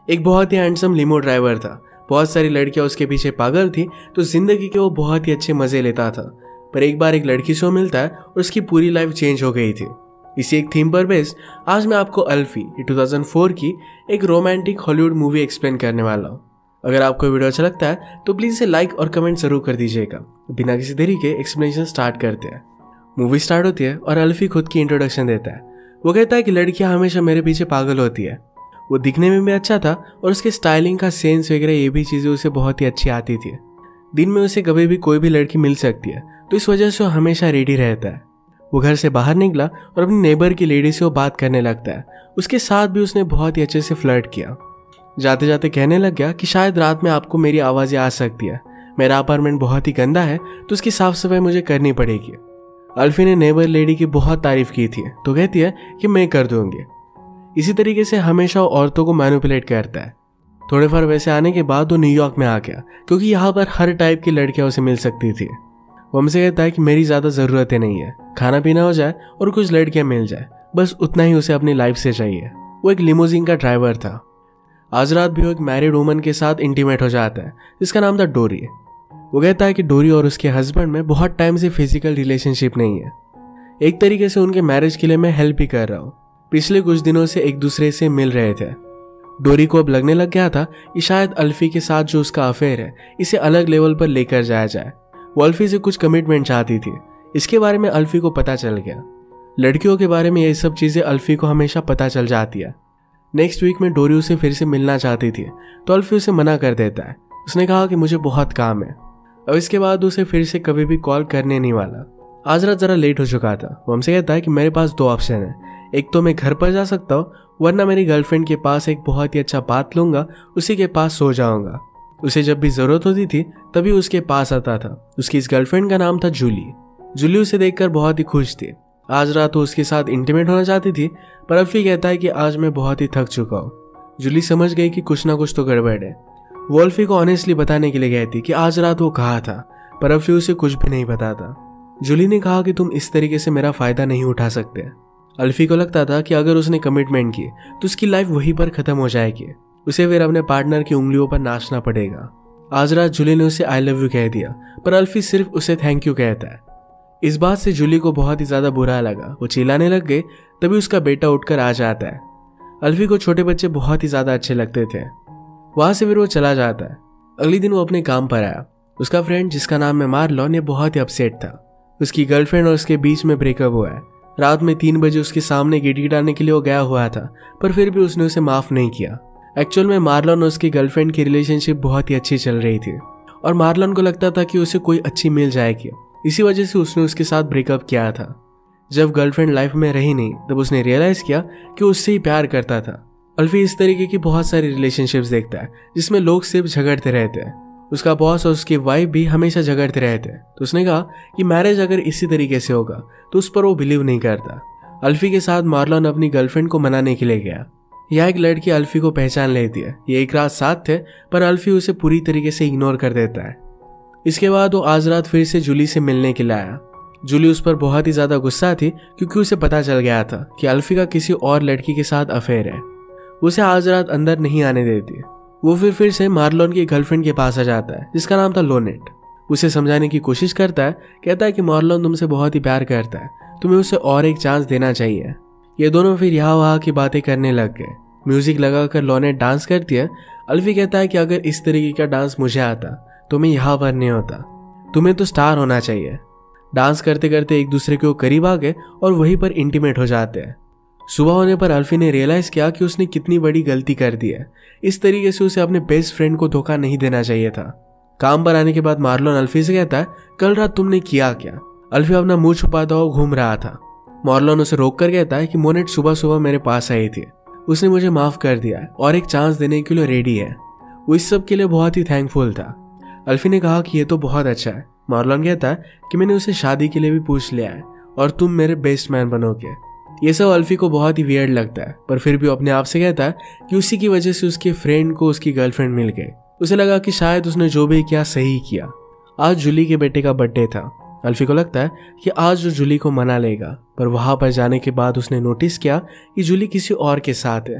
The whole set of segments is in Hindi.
एक बहुत ही हैंडसम लिमो ड्राइवर था। बहुत सारी लड़कियां उसके पीछे पागल थी, तो जिंदगी के वो बहुत ही अच्छे मजे लेता था। पर एक बार एक लड़की से मिलता है और उसकी पूरी लाइफ चेंज हो गई थी। इसी एक थीम पर बेस्ड आज मैं आपको अल्फी 2004 की एक रोमांटिक हॉलीवुड मूवी एक्सप्लेन करने वाला हूँ। अगर आपको वीडियो अच्छा लगता है तो प्लीज इसे लाइक और कमेंट जरूर कर दीजिएगा। बिना किसी देरी के एक्सप्लेनेशन स्टार्ट करते हैं। मूवी स्टार्ट होती है और अल्फी खुद की इंट्रोडक्शन देता है। वो कहता है कि लड़कियां हमेशा मेरे पीछे पागल होती है। वो दिखने में भी अच्छा था और उसके स्टाइलिंग का सेंस वगैरह ये भी चीजें उसे बहुत ही अच्छी आती थी। दिन में उसे कभी भी कोई भी लड़की मिल सकती है, तो इस वजह से वो हमेशा रेडी रहता है। वो घर से बाहर निकला और अपनी नेबर की लेडी से वो बात करने लगता है। उसके साथ भी उसने बहुत ही अच्छे से फ्लर्ट किया। जाते जाते कहने लग गया कि शायद रात में आपको मेरी आवाजें आ सकती है। मेरा अपार्टमेंट बहुत ही गंदा है, तो उसकी साफ सफाई मुझे करनी पड़ेगी। अल्फी ने नेबर लेडी की बहुत तारीफ की थी, तो कहती है कि मैं कर दूंगी। इसी तरीके से हमेशा वो औरतों को मैनिपुलेट करता है। थोड़े फार वैसे आने के बाद वो न्यूयॉर्क में आ गया, क्योंकि यहाँ पर हर टाइप की लड़कियां उसे मिल सकती थी। वो हमसे कहता है कि मेरी ज्यादा जरूरतें नहीं है, खाना पीना हो जाए और कुछ लड़कियां मिल जाए, बस उतना ही उसे अपनी लाइफ से चाहिए। वो एक लिमोजिन का ड्राइवर था। आज रात भी वो एक मैरिड वुमन के साथ इंटीमेट हो जाता है, जिसका नाम था डोरी। वो कहता है कि डोरी और उसके हस्बैंड में बहुत टाइम से फिजिकल रिलेशनशिप नहीं है। एक तरीके से उनके मैरिज के लिए मैं हेल्प ही कर रहा हूँ। पिछले कुछ दिनों से एक दूसरे से मिल रहे थे। डोरी को अब लगने लग गया था कि शायद अल्फी के साथ जो उसका अफेयर है इसे अलग लेवल पर लेकर जाया जाए। वो अल्फी से कुछ कमिटमेंट चाहती थी। इसके बारे में अल्फी को पता चल गया। लड़कियों के बारे में ये सब चीजें अल्फी को हमेशा पता चल जाती है। नेक्स्ट वीक में डोरी उसे फिर से मिलना चाहती थी, तो अल्फी उसे मना कर देता है। उसने कहा कि मुझे बहुत काम है। अब इसके बाद उसे फिर से कभी भी कॉल करने नहीं वाला। आज रात जरा लेट हो चुका था। वो हमसे कहता है कि मेरे पास 2 ऑप्शन है। एक तो मैं घर पर जा सकता हूँ, वरना मेरी गर्लफ्रेंड के पास एक बहुत ही अच्छा बात लूंगा, उसी के पास सो जाऊंगा। उसे जब भी जरूरत होती थी तभी उसके पास आता था। उसकी इस गर्लफ्रेंड का नाम था जूली। जूली उसे देखकर बहुत ही खुश थी। आज रात वो उसके साथ इंटीमेट होना चाहती थी, पर अल्फी कहता है कि आज मैं बहुत ही थक चुका हूँ। जूली समझ गई कि कुछ ना कुछ तो गड़बड़ है। वो अल्फी को ऑनेस्टली बताने के लिए कहती कि आज रात वो कहा था, पर अल्फी उसे कुछ भी नहीं बताता। जूली ने कहा कि तुम इस तरीके से मेरा फायदा नहीं उठा सकते। अल्फी को लगता था कि अगर उसने कमिटमेंट की तो उसकी लाइफ वहीं पर खत्म हो जाएगी। उसे फिर अपने पार्टनर की उंगलियों पर नाचना पड़ेगा। आज रात जूली ने उसे आई लव यू कह दिया, पर अल्फी सिर्फ उसे थैंक यू कहता है। इस बात से जूली को बहुत ही ज्यादा बुरा लगा। वो चिल्लाने लग गए, तभी उसका बेटा उठकर आ जाता है। अल्फी को छोटे बच्चे बहुत ही ज्यादा अच्छे लगते थे। वहां से फिर वो चला जाता है। अगले दिन वो अपने काम पर आया। उसका फ्रेंड जिसका नाम है मार्लोन, ये बहुत ही अपसेट था। उसकी गर्लफ्रेंड और उसके बीच में ब्रेकअप हुआ है। रात में 3 बजे उसके सामने गिड़गिड़ाने के लिए वो गया हुआ था, पर फिर भी उसने उसे माफ नहीं किया। एक्चुअल में मार्लोन और उसकी गर्लफ्रेंड की रिलेशनशिप बहुत ही अच्छी चल रही थी और मार्लोन को लगता था कि उसे कोई अच्छी मिल जाएगी। इसी वजह से उसने उसके साथ ब्रेकअप किया था। जब गर्लफ्रेंड लाइफ में रही नहीं, तब उसने रियलाइज किया कि उससे ही प्यार करता था। अल्फी इस तरीके की बहुत सारी रिलेशनशिप्स देखता है जिसमें लोग सिर्फ झगड़ते रहते हैं। उसका बॉस और उसकी वाइफ भी हमेशा झगड़ते रहते हैं, तो उसने कहा कि मैरिज अगर इसी तरीके से होगा तो उस पर वो बिलीव नहीं करता। अल्फी के साथ मार्लोन अपनी गर्लफ्रेंड को मनाने के लिए गया। यह एक लड़की अल्फी को पहचान लेती है। ये एक रात साथ थे, पर अल्फी उसे पूरी तरीके से इग्नोर कर देता है। इसके बाद वो आज रात फिर से जूली से मिलने के लिए आया। जूली उस पर बहुत ही ज्यादा गुस्सा थी, क्योंकि उसे पता चल गया था कि अल्फी का किसी और लड़की के साथ अफेयर है। उसे आज रात अंदर नहीं आने देती। वो फिर से मार्लोन की गर्लफ्रेंड के पास आ जाता है, जिसका नाम था लोनेट। उसे समझाने की कोशिश करता है। कहता है कि मार्लोन तुमसे बहुत ही प्यार करता है, तुम्हें उसे और एक चांस देना चाहिए। ये दोनों फिर यहाँ वहाँ की बातें करने लग गए। म्यूजिक लगाकर लोनेट डांस करती है। अल्फी कहता है कि अगर इस तरीके का डांस मुझे आता तो मैं यहाँ पर नहीं होता। तुम्हें तो स्टार होना चाहिए। डांस करते करते एक दूसरे के करीब आ गए और वहीं पर इंटीमेट हो जाते हैं। सुबह होने पर अल्फी ने रियलाइज किया कि उसने कितनी बड़ी गलती कर दी है। इस तरीके से उसे अपने बेस्ट फ्रेंड को धोखा नहीं देना चाहिए था। काम पर आने के बाद मार्लोन अल्फी से कहता है, कल रात तुमने किया क्या? अल्फी अपना मुंह छुपाता हुआ घूम रहा था। मार्लोन उसे रोक कर कहता है कि मोनेट सुबह सुबह मेरे पास आई थी, उसने मुझे माफ कर दिया है और एक चांस देने के लिए रेडी है। वो इस सब के लिए बहुत ही थैंकफुल था। अल्फी ने कहा कि ये तो बहुत अच्छा है। मार्लोन कहता है कि मैंने उसे शादी के लिए भी पूछ लिया है और तुम मेरे बेस्ट मैन बनोगे। ये सब अल्फी को बहुत ही वियर्ड लगता है, पर फिर भी अपने आप से कहता है कि उसी की वजह से उसके फ्रेंड को उसकी गर्लफ्रेंड मिल गई। उसे लगा कि शायद उसने जो भी किया सही किया। आज जूली के बेटे का बर्थडे था। अल्फी को लगता है कि आज वो जूली को मना लेगा, पर वहां पर जाने के बाद उसने नोटिस किया कि जूली किसी और के साथ है।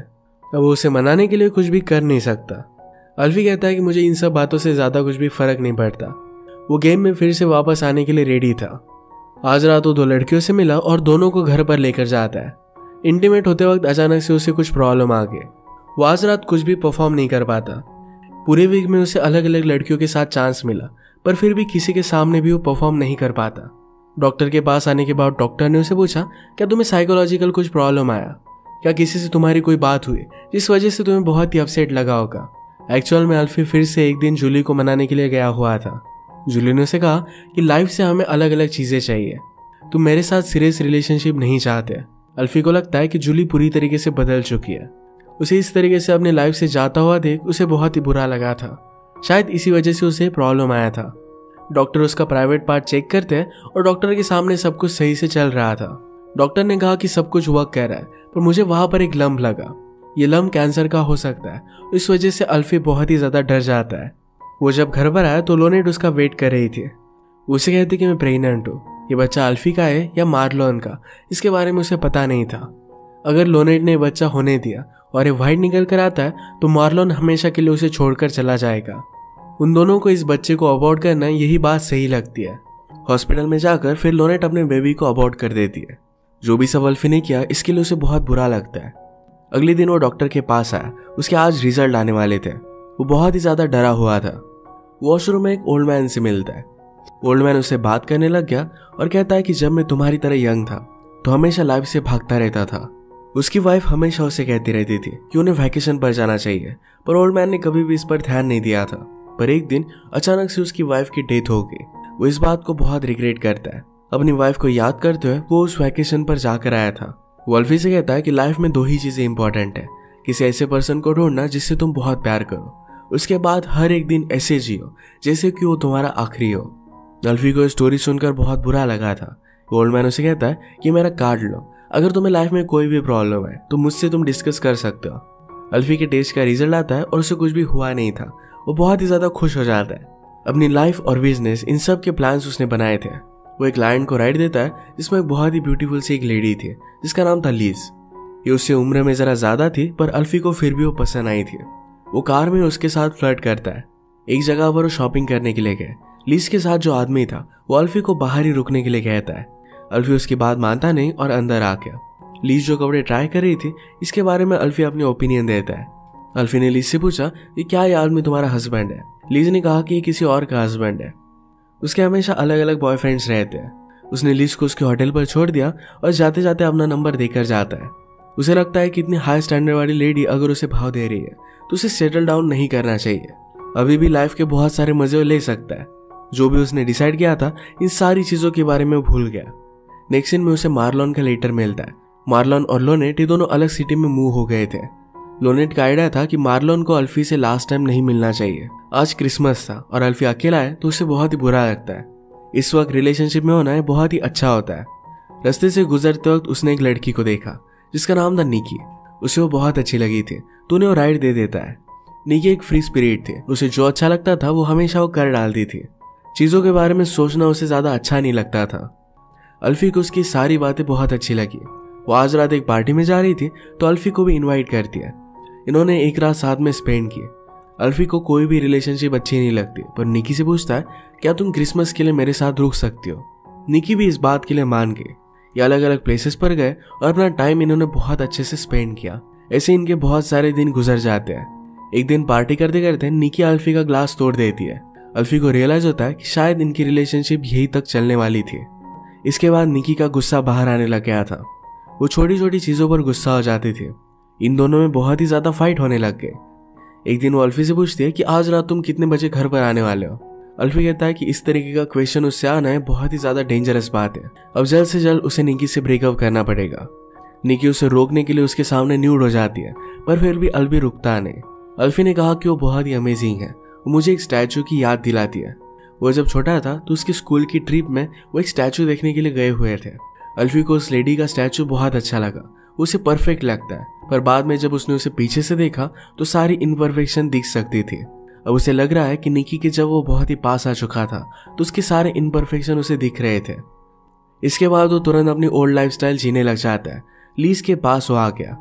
अब वो उसे मनाने के लिए कुछ भी कर नहीं सकता। अल्फी कहता है कि मुझे इन सब बातों से ज़्यादा कुछ भी फर्क नहीं पड़ता। वो गेम में फिर से वापस आने के लिए रेडी था। आज रात वो 2 लड़कियों से मिला और दोनों को घर पर लेकर जाता है। इंटीमेट होते वक्त अचानक से उसे कुछ प्रॉब्लम आ गई। वो आज रात कुछ भी परफॉर्म नहीं कर पाता। पूरे वीक में उसे अलग अलग लड़कियों के साथ चांस मिला, पर फिर भी किसी के सामने भी वो परफॉर्म नहीं कर पाता। डॉक्टर के पास आने के बाद डॉक्टर ने उसे पूछा, क्या तुम्हें साइकोलॉजिकल कुछ प्रॉब्लम आया? क्या किसी से तुम्हारी कोई बात हुई जिस वजह से तुम्हें बहुत ही अपसेट लगा होगा? एक्चुअल में अल्फी फिर से एक दिन जूली को मनाने के लिए गया हुआ था। जूली ने उसे कहा कि लाइफ से हमें अलग अलग चीज़ें चाहिए, तुम मेरे साथ सीरियस रिलेशनशिप नहीं चाहते। अल्फी को लगता है कि जूली पूरी तरीके से बदल चुकी है। उसे इस तरीके से अपनी लाइफ से जाता हुआ देख उसे बहुत ही बुरा लगा था। शायद इसी वजह से उसे प्रॉब्लम आया था। डॉक्टर उसका प्राइवेट पार्ट चेक करते हैं और डॉक्टर के सामने सब कुछ सही से चल रहा था। डॉक्टर ने कहा कि सब कुछ वर्क कर रहा है, पर मुझे वहां पर एक लम्ब लगा। ये लम्ब कैंसर का हो सकता है। इस वजह से अल्फी बहुत ही ज्यादा डर जाता है। वो जब घर पर आया तो लोनेट उसका वेट कर रही थी। उसे कहती कि मैं प्रेग्नेंट हूँ। ये बच्चा अल्फी का है या मार्लोन का, इसके बारे में उसे पता नहीं था। अगर लोनेट ने बच्चा होने दिया और ये वाइट निकल कर आता है तो मार्लोन हमेशा के लिए उसे छोड़कर चला जाएगा। उन दोनों को इस बच्चे को अबॉर्ट करना, यही बात सही लगती है। हॉस्पिटल में जाकर फिर लोनेट अपने बेबी को अबॉर्ट कर देती है। जो भी सब अल्फी ने किया इसके लिए उसे बहुत बुरा लगता है। अगले दिन वो डॉक्टर के पास आया। उसके आज रिजल्ट आने वाले थे। वो बहुत ही ज्यादा डरा हुआ था। वॉशरूम में एक ओल्ड मैन से मिलता है। ओल्ड मैन उससे बात करने लग गया और कहता है कि जब मैं तुम्हारी तरह यंग था तो हमेशा लाइफ से भागता रहता था। उसकी वाइफ हमेशा उसे कहती रहती थी कि उन्हें वैकेशन पर जाना चाहिए, पर ओल्ड मैन ने कभी भी इस पर ध्यान नहीं दिया था। पर एक दिन अचानक से उसकी वाइफ की डेथ हो गई। वो इस बात को बहुत रिग्रेट करता है। अपनी वाइफ को याद करते हुए वो उस वैकेशन पर जाकर आया था। वो अल्फी से कहता है कि लाइफ में 2 ही चीजें इंपॉर्टेंट है, किसी ऐसे पर्सन को ढूंढना जिससे तुम बहुत प्यार करो, उसके बाद हर एक दिन ऐसे जियो जैसे कि वो तुम्हारा आखिरी हो। अल्फी को स्टोरी सुनकर बहुत बुरा लगा था। ओल्ड मैन उसे कहता है कि मेरा कार्ड लो, अगर तुम्हें लाइफ में कोई भी प्रॉब्लम है तो मुझसे तुम डिस्कस कर सकते हो। अल्फी के टेस्ट का रिजल्ट आता है और उसे कुछ भी हुआ नहीं था। वो बहुत ही ज्यादा खुश हो जाता है। अपनी लाइफ और बिजनेस इन सब के प्लान्स उसने बनाए थे। वो एक क्लाइंट को राइड देता है जिसमें एक बहुत ही ब्यूटीफुल सी एक लेडी थी जिसका नाम था लीज। ये उससे उम्र में जरा ज्यादा थी, पर अल्फी को फिर भी वो पसंद आई थी। वो कार में उसके साथ फ्लर्ट करता है। एक जगह पर वो शॉपिंग करने के लिए गए। लीज के साथ जो आदमी था वो अल्फी को बाहर ही रुकने के लिए कहता है। अल्फी उसकी बात मानता नहीं और अंदर आ गया। लीज जो कपड़े ट्राई कर रही थी इसके बारे में अल्फी अपनी ओपिनियन देता है। अल्फी ने लीज से पूछा कि क्या ये आदमी तुम्हारा हस्बैंड है? लीज ने कहा कि ये किसी और का हस्बैंड है। उसके हमेशा अलग अलग बॉयफ्रेंड्स रहते हैं। उसने लीज को उसके होटल पर छोड़ दिया और जाते जाते अपना नंबर देकर जाता है। उसे लगता है कि इतनी हाई स्टैंडर्ड वाली लेडी अगर उसे भाव दे रही है तो उसे सेटल डाउन नहीं करना चाहिए। अभी भी लाइफ के बहुत सारे मजे ले सकता है। जो भी उसने डिसाइड किया था इन सारी चीजों के बारे में भूल गया। नेक्स्ट सीन में उसे मार्लोन का लेटर मिलता है। मार्लोन और लोनेट ये दोनों अलग सिटी में मूव हो गए थे। लोनेट का आइडिया था कि मार्लोन को अल्फी से लास्ट टाइम नहीं मिलना चाहिए। आज क्रिसमस था और अल्फी अकेला है तो उसे बहुत ही बुरा लगता है। इस वक्त रिलेशनशिप में होना है बहुत ही अच्छा होता है। रास्ते से गुजरते वक्त उसने एक लड़की को देखा जिसका नाम था निकी। उसे वो बहुत अच्छी लगी थी तो उन्हें वो राइड दे देता है। निकी एक फ्री स्पिरिट थी। उसे जो अच्छा लगता था वो हमेशा वो कर डालती थी। चीजों के बारे में सोचना उसे ज्यादा अच्छा नहीं लगता था। अल्फी को उसकी सारी बातें बहुत अच्छी लगी। वो आज रात एक पार्टी में जा रही थी तो अल्फी को भी इनवाइट कर दिया। इन्होंने एक रात साथ में स्पेंड की। अल्फी को कोई भी रिलेशनशिप अच्छी नहीं लगती, पर निकी से पूछता है क्या तुम क्रिसमस के लिए मेरे साथ रुक सकती हो? निकी भी इस बात के लिए मान गई। ये अलग अलग प्लेसेस पर गए और अपना टाइम इन्होंने बहुत अच्छे से स्पेंड किया। ऐसे इनके बहुत सारे दिन गुजर जाते हैं। एक दिन पार्टी करते करते निकी अल्फी का ग्लास तोड़ देती है। अल्फी को रियलाइज होता है कि शायद इनकी रिलेशनशिप यही तक चलने वाली थी। इसके बाद निकी का गुस्सा बाहर आने लग गया था। वो छोटी छोटी चीजों पर गुस्सा हो जाती थी। इन दोनों में बहुत ही ज्यादा फाइट होने लग गए। एक दिन वो अल्फी से पूछती है कि आज रात तुम कितने बजे घर पर आने वाले हो? अल्फी कहता है कि इस तरीके का क्वेश्चन उससे आना है बहुत ही ज्यादा डेंजरस बात है। अब जल्द से जल्द उसे निकी से ब्रेकअप करना पड़ेगा। निकी उसे रोकने के लिए उसके सामने न्यूड हो जाती है, पर फिर भी अल्फी रुकता नहीं। अल्फी ने कहा कि वो बहुत ही अमेजिंग है। वो मुझे एक स्टैचू की याद दिलाती है। वो जब छोटा था तो उसकी स्कूल की ट्रिप में वो एक स्टैचू देखने के लिए गए हुए थे। अल्फी को उस लेडी का स्टैचू बहुत अच्छा लगा। उसे परफेक्ट लगता है, पर बाद में जब उसने उसे पीछे से देखा तो सारी इम्परफेक्शन दिख सकती थी। अब उसे लग रहा है कि निकी के जब वो बहुत ही पास आ चुका था तो उसके सारे इम्परफेक्शन उसे दिख रहे थे। इसके बाद वो तुरंत अपनी ओल्ड लाइफस्टाइल जीने लग जाता है। लीज के पास वो आ गया।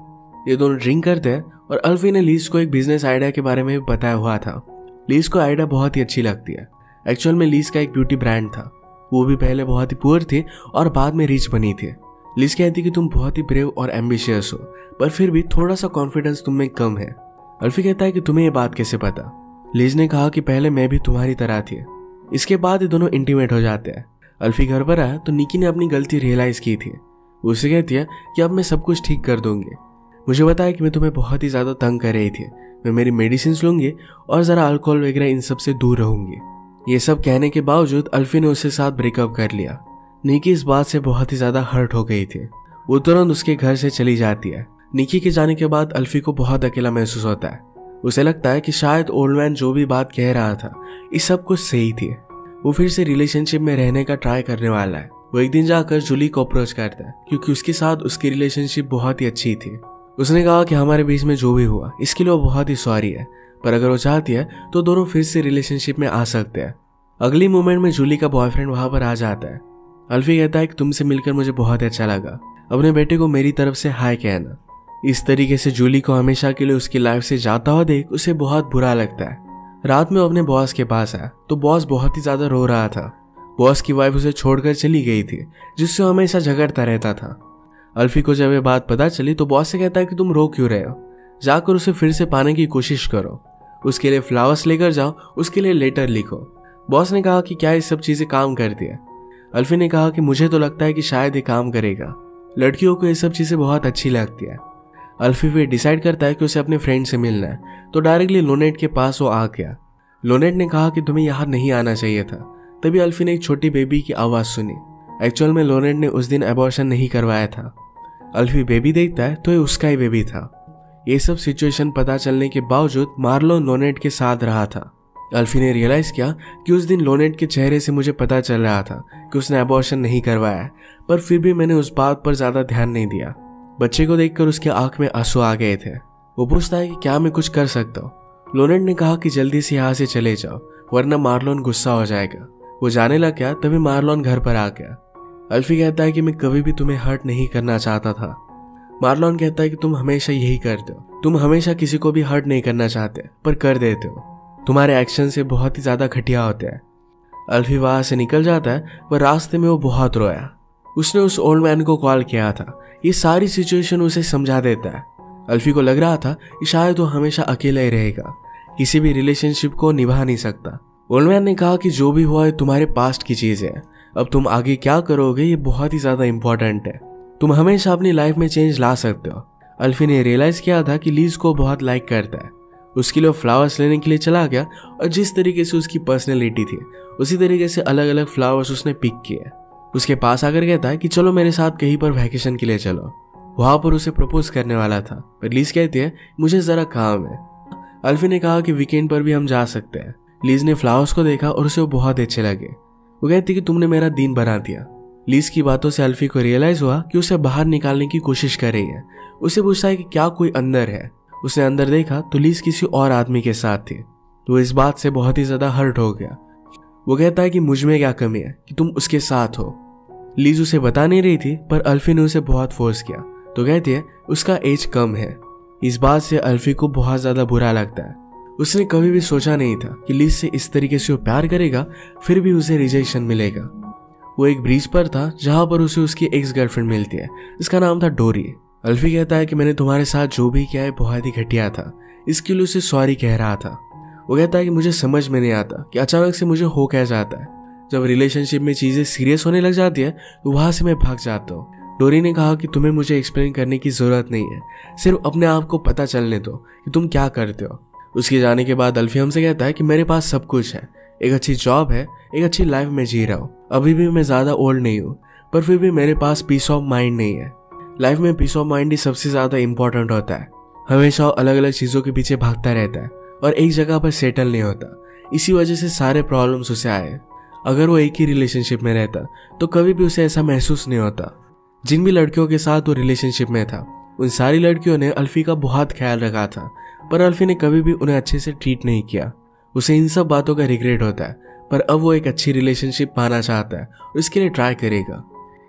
ये दोनों ड्रिंक करते हैं और अल्फी ने लीज को एक बिजनेस आइडिया के बारे में बताया हुआ था। लीज को आइडिया बहुत ही अच्छी लगती है। एक्चुअल में लीज का एक ब्यूटी ब्रांड था, वो भी पहले बहुत ही पुअर थी और बाद में रिच बनी थी। लीज कहती कि तुम बहुत ही ब्रेव और एम्बिशियस हो, पर फिर भी थोड़ा सा कॉन्फिडेंस तुम में कम है। अल्फी कहता है कि तुम्हें ये बात कैसे पता। लीज ने कहा कि पहले मैं भी तुम्हारी तरह थी। इसके बाद ये दोनों इंटीमेट हो जाते हैं। अल्फी घर पर आया तो निकी ने अपनी गलती रियलाइज की थी। वो उससे कहती है कि अब मैं सब कुछ ठीक कर दूंगी। मुझे बताया कि मैं तुम्हें बहुत ही ज्यादा तंग कर रही थी, मैं मेरी मेडिसिन लूंगी और जरा अल्कोहल वगैरह इन सब से दूर रहूंगी। ये सब कहने के बावजूद अल्फी ने उसके साथ ब्रेकअप कर लिया। निकी इस बात से बहुत ही ज्यादा हर्ट हो गई थी। वो तुरंत उसके घर से चली जाती है। निकी के जाने के बाद अल्फी को बहुत अकेला महसूस होता है। उसे लगता है कि शायद ओल्ड मैन जो भी बात कह रहा था ये सब कुछ सही थी। वो फिर से रिलेशनशिप में रहने का ट्राई करने वाला है। वो एक दिन जाकर जूली को अप्रोच करता है क्योंकि उसके साथ उसकी रिलेशनशिप बहुत ही अच्छी थी। उसने कहा कि हमारे बीच में जो भी हुआ इसके लिए वो बहुत ही सॉरी है, पर अगर वो चाहती है तो दोनों फिर से रिलेशनशिप में आ सकते हैं। अगली मोमेंट में जूली का बॉयफ्रेंड वहां पर आ जाता है। अल्फी कहता है कि तुमसे मिलकर मुझे बहुत अच्छा लगा, अपने बेटे को मेरी तरफ से हाय कहना। इस तरीके से जूली को हमेशा के लिए उसकी लाइफ से जाता हुआ देख उसे बहुत बुरा लगता है। रात में अपने बॉस के पास आया तो बॉस बहुत ही ज्यादा रो रहा था। बॉस की वाइफ उसे छोड़कर चली गई थी, जिससे हमेशा झगड़ता रहता था। अल्फी को जब ये बात पता चली तो बॉस से कहता है कि तुम रो क्यों रहे हो, जाकर उसे फिर से पाने की कोशिश करो, उसके लिए फ्लावर्स लेकर जाओ, उसके लिए लेटर लिखो। बॉस ने कहा कि क्या ये सब चीजें काम करती है। अल्फी ने कहा कि मुझे तो लगता है कि शायद ये काम करेगा, लड़कियों को ये सब चीजें बहुत अच्छी लगती है। अल्फी फिर डिसाइड करता है कि उसे अपने फ्रेंड से मिलना है, तो डायरेक्टली लोनेट के पास वो आ गया। लोनेट ने कहा कि तुम्हें यहाँ नहीं आना चाहिए था। तभी अल्फी ने एक छोटी बेबी की आवाज सुनी। एक्चुअल में लोनेट ने उस दिन एबॉर्शन नहीं करवाया था। अल्फी बेबी देखता है तो ये उसका ही बेबी था। ये सब सिचुएशन पता चलने के बावजूद मार्लोन लोनेट के साथ रहा था। अल्फी ने रियलाइज किया कि उस दिन लोनेट के चेहरे से मुझे पता चल रहा था कि उसने एबॉर्शन नहीं करवाया, पर फिर भी मैंने उस बात पर ज्यादा ध्यान नहीं दिया। बच्चे को देखकर उसके आंख में आंसू आ गए थे। वो पूछता है कि क्या मैं कुछ कर सकता हूँ। लोनेट ने कहा कि जल्दी से यहाँ से चले जाओ वरना मार्लोन गुस्सा हो जाएगा। वो जाने लग गया तभी मार्लोन घर पर आ गया। अल्फी कहता है कि मैं कभी भी तुम्हें हर्ट नहीं करना चाहता था। मार्लोन कहता है कि तुम हमेशा यही करते हो, तुम हमेशा किसी को भी हर्ट नहीं करना चाहते पर कर देते हो, तुम्हारे एक्शन से बहुत ही ज्यादा घटिया होते हैं। अल्फी वहां से निकल जाता है पर रास्ते में वो बहुत रोया। उसने उस ओल्ड मैन को कॉल किया था। ये सारी सिचुएशन उसे समझा देता है। अल्फी को लग रहा था कि शायद वो हमेशा अकेला ही रहेगा, किसी भी रिलेशनशिप को निभा नहीं सकता। ओल्ड मैन ने कहा कि जो भी हुआ है तुम्हारे पास्ट की चीज है, अब तुम आगे क्या करोगे ये बहुत ही ज्यादा इंपॉर्टेंट है, तुम हमेशा अपनी लाइफ में चेंज ला सकते हो। अल्फी ने रियलाइज किया था कि लीज को बहुत लाइक करता है। उसके लिए फ्लावर्स लेने के लिए चला गया और जिस तरीके से उसकी पर्सनैलिटी थी उसी तरीके से अलग अलग फ्लावर्स उसने पिक किए। उसके पास आकर कहता है कि चलो मेरे साथ कहीं पर वैकेशन के लिए चलो। वहां पर उसे प्रपोज करने वाला था पर लीज कहती है मुझे जरा काम है। अल्फी ने कहा कि वीकेंड पर भी हम जा सकते हैं। लीज ने फ्लावर्स को देखा और उसे वो बहुत अच्छे लगे। वो कहती कि तुमने मेरा दिन बना दिया। लीज की बातों से अल्फी को रियलाइज हुआ कि उसे बाहर निकालने की कोशिश कर रही है। उसे पूछता है कि क्या कोई अंदर है। उसने अंदर देखा तो लीज किसी और आदमी के साथ थी। वो इस बात से बहुत ही ज्यादा हर्ट हो गया। वो कहता है कि मुझ में क्या कमी है कि तुम उसके साथ हो। लीज उसे बता नहीं रही थी पर अल्फी ने उसे बहुत फोर्स किया तो कहती है उसका एज कम है। इस बात से अल्फी को बहुत ज्यादा बुरा लगता है। उसने कभी भी सोचा नहीं था कि लीज से इस तरीके से वो प्यार करेगा फिर भी उसे रिजेक्शन मिलेगा। वो एक ब्रिज पर था जहां पर उसे उसकी एक्स गर्लफ्रेंड मिलती है, इसका नाम था डोरी। अल्फी कहता है कि मैंने तुम्हारे साथ जो भी किया है बहुत ही घटिया था, इसके लिए उसे सॉरी कह रहा था। वो कहता है कि मुझे समझ में नहीं आता कि अचानक से मुझे हो क्या जाता है। जब रिलेशनशिप में चीजें सीरियस होने लग जाती है तो वहां से मैं भाग जाता हूँ। डोरी ने कहा कि तुम्हें मुझे एक्सप्लेन करने की जरूरत नहीं है, सिर्फ अपने आप को पता चलने दो कि तुम क्या करते हो। उसके जाने के बाद अल्फी हमसे कहता है कि मेरे पास सब कुछ है, एक अच्छी जॉब है, एक अच्छी लाइफ में जी रहा हूँ, अभी भी मैं ज्यादा ओल्ड नहीं हूँ, पर फिर भी मेरे पास पीस ऑफ माइंड नहीं है। लाइफ में पीस ऑफ माइंड ही सबसे ज्यादा इंपॉर्टेंट होता है। हमेशा अलग अलग चीजों के पीछे भागता रहता है और एक जगह पर सेटल नहीं होता। इसी वजह से सारे प्रॉब्लम्स उसे आए। अगर वो एक ही रिलेशनशिप में रहता तो कभी भी उसे ऐसा महसूस नहीं होता। जिन भी लड़कियों के साथ वो रिलेशनशिप में था उन सारी लड़कियों ने अल्फी का बहुत ख्याल रखा था, पर अल्फी ने कभी भी उन्हें अच्छे से ट्रीट नहीं किया। उसे इन सब बातों का रिग्रेट होता है, पर अब वो एक अच्छी रिलेशनशिप पाना चाहता है और इसके लिए ट्राई करेगा।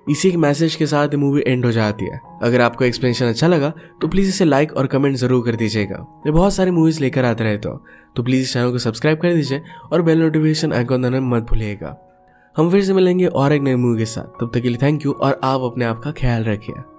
इसी एक मैसेज के साथ मूवी एंड हो जाती है। अगर आपको एक्सप्लेनेशन अच्छा लगा तो प्लीज इसे लाइक और कमेंट जरूर कर दीजिएगा। मैं बहुत सारी मूवीज लेकर आते रहता हूँ, तो प्लीज इस चैनल को सब्सक्राइब कर दीजिए और बेल नोटिफिकेशन आइकॉन दबाना मत भूलिएगा। हम फिर से मिलेंगे और एक नई मूवी के साथ। तब तक के लिए थैंक यू और आप अपने आप का ख्याल रखिए।